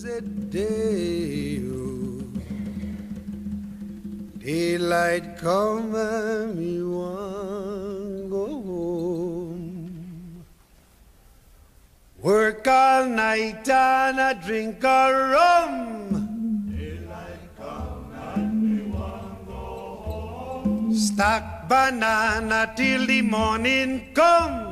blessed day. Oh, daylight come and me want go home. Work all night and I drink a rum. Daylight come and me want go home. Stack banana till the morning come.